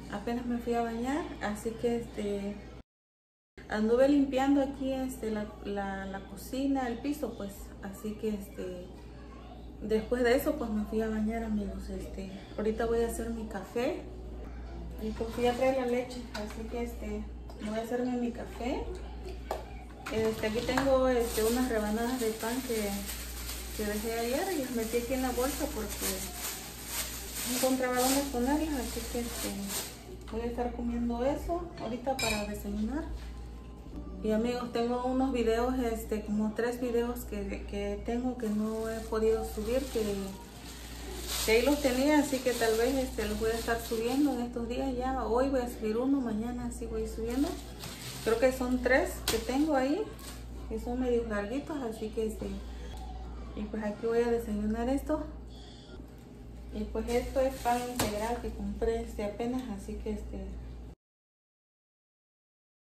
apenas me fui a bañar, así que anduve limpiando aquí la cocina, el piso, pues, así que después de eso pues me fui a bañar, amigos. Ahorita voy a hacer mi café y pues fui a traer la leche, así que voy a hacerme mi café. Aquí tengo unas rebanadas de pan que dejé ayer y las metí aquí en la bolsa porque no encontraba dónde ponerlas, así que voy a estar comiendo eso ahorita para desayunar. Y amigos, tengo unos videos, como 3 videos que tengo que no he podido subir, que ahí los tenía, así que tal vez los voy a estar subiendo en estos días ya. Hoy voy a subir uno, mañana así voy subiendo. Creo que son 3 que tengo ahí, que son medio larguitos, así que y pues aquí voy a desayunar esto. Y pues esto es pan integral que compré apenas, así que